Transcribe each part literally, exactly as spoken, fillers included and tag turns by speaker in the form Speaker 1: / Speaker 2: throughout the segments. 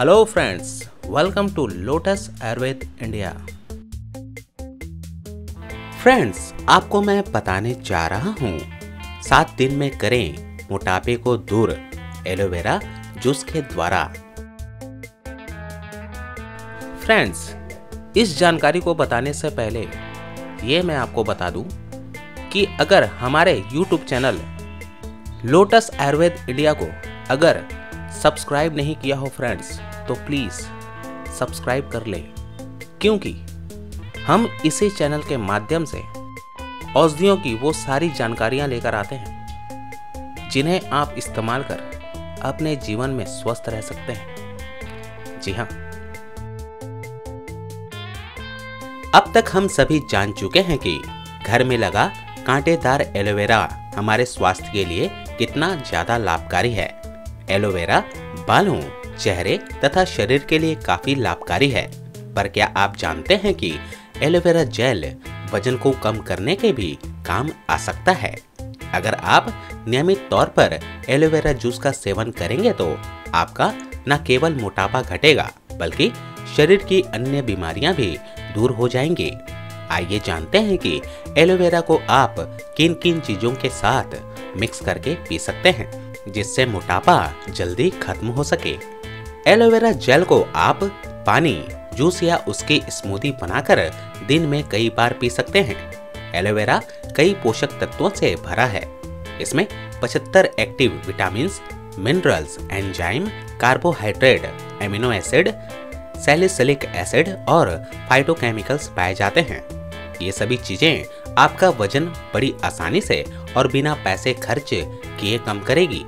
Speaker 1: Hello friends, welcome to Lotus Ayurveda India. Friends, आपको मैं बताने जा रहा हूँ सात दिन में करें मोटापे को दूर एलोवेरा जूस के द्वारा। फ्रेंड्स, इस जानकारी को बताने से पहले ये मैं आपको बता दूं कि अगर हमारे YouTube channel Lotus Ayurveda India को अगर सब्सक्राइब नहीं किया हो फ्रेंड्स, तो प्लीज़ सब्सक्राइब कर लें, क्योंकि हम इसी चैनल के माध्यम से औषधियों की वो सारी जानकारियां लेकर आते हैं जिन्हें आप इस्तेमाल कर अपने जीवन में स्वस्थ रह सकते हैं। जी हाँ, अब तक हम सभी जान चुके हैं कि घर में लगा कांटेदार एलोवेरा हमारे स्वास्थ्य के लिए कितना ज्यादा लाभकारी है। एलोवेरा बालों, चेहरे तथा शरीर के लिए काफी लाभकारी है। पर क्या आप जानते हैं कि एलोवेरा जेल वजन को कम करने के भी काम आ सकता है? अगर आप नियमित तौर पर एलोवेरा जूस का सेवन करेंगे तो आपका न केवल मोटापा घटेगा बल्कि शरीर की अन्य बीमारियां भी दूर हो जाएंगी। आइए जानते हैं कि एलोवेरा को आप किन किन चीजों के साथ मिक्स करके पी सकते हैं जिससे मोटापा जल्दी खत्म हो सके। एलोवेरा जेल को आप पानी, जूस या उसकी स्मूदी बनाकर दिन में कई बार पी सकते हैं। एलोवेरा कई पोषक तत्वों से भरा है। इसमें पचहत्तर active vitamin, minerals, enzyme, carbohydrate, amino acid, salicylic acid और फाइटोकेमिकल्स पाए जाते हैं। ये सभी चीजें आपका वजन बड़ी आसानी से और बिना पैसे खर्च किए कम करेगी।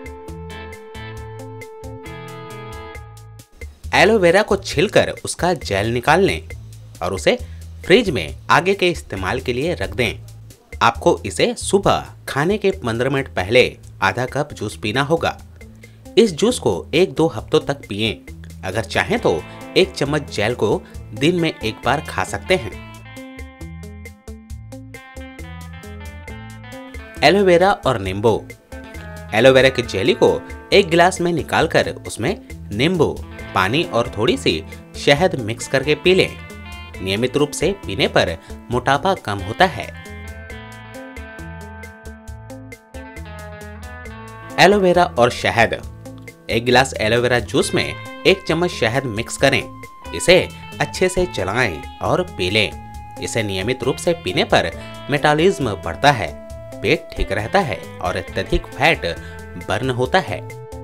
Speaker 1: एलोवेरा को छिलकर उसका जेल निकाल लें और उसे फ्रिज में आगे के इस्तेमाल के लिए रख दें। आपको इसे सुबह खाने के पंद्रह मिनट पहले आधा कप जूस पीना होगा। इस जूस को एक दो हफ्तों तक पिएं। अगर चाहें तो एक चम्मच जेल को दिन में एक बार खा सकते हैं। एलोवेरा और नींबू। एलोवेरा की जेली को एक गिलास में निकालकर उसमें नींबू, पानी और थोड़ी सी शहद मिक्स करके पी लें। नियमित रूप से पीने पर मोटापा कम होता है। एलोवेरा और शहद। एक गिलास एलोवेरा जूस में एक चम्मच शहद मिक्स करें। इसे अच्छे से चलाएं और पी लें। इसे नियमित रूप से पीने पर मेटाबॉलिज्म बढ़ता है, पेट ठीक रहता है और अत्यधिक फैट बर्न होता है।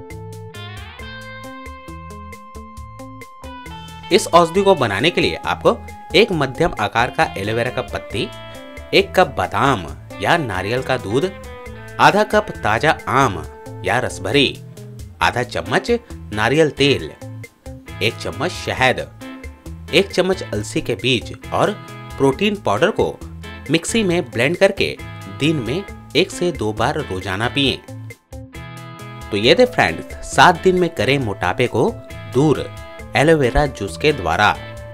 Speaker 1: इस औषधि को बनाने के लिए आपको एक मध्यम आकार का एलोवेरा का पत्ती, एक कप बादाम या नारियल का दूध, आधा कप ताजा आम या रसभरी, आधा चम्मच नारियल तेल, एक चम्मच शहद, एक चम्मच अलसी के बीज और प्रोटीन पाउडर को मिक्सी में ब्लेंड करके दिन में एक से दो बार रोजाना पिएं। तो ये थे फ्रेंड्स, सात दिन में करें मोटापे को दूर एलोवेरा जूस के द्वारा।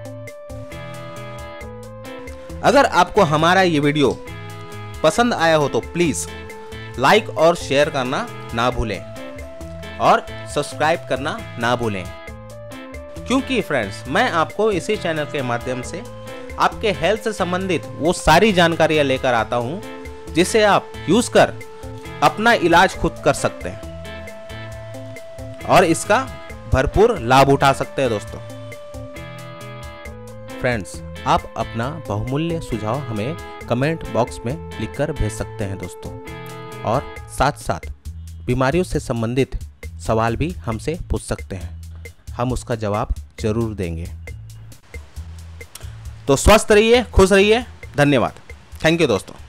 Speaker 2: अगर आपको हमारा ये वीडियो पसंद आया हो तो प्लीज लाइक और शेयर करना ना भूलें और सब्सक्राइब करना ना भूलें, क्योंकि फ्रेंड्स मैं आपको इसी चैनल के माध्यम से आपके हेल्थ से संबंधित वो सारी जानकारियां लेकर आता हूं जिसे आप यूज कर अपना इलाज खुद कर सकते हैं और इसका भरपूर लाभ उठा सकते हैं। दोस्तों फ्रेंड्स, आप अपना बहुमूल्य सुझाव हमें कमेंट बॉक्स में लिखकर भेज सकते हैं दोस्तों, और साथ साथ बीमारियों से संबंधित सवाल भी हमसे पूछ सकते हैं। हम उसका जवाब जरूर देंगे। तो स्वस्थ रहिए, खुश रहिए। धन्यवाद। थैंक यू दोस्तों।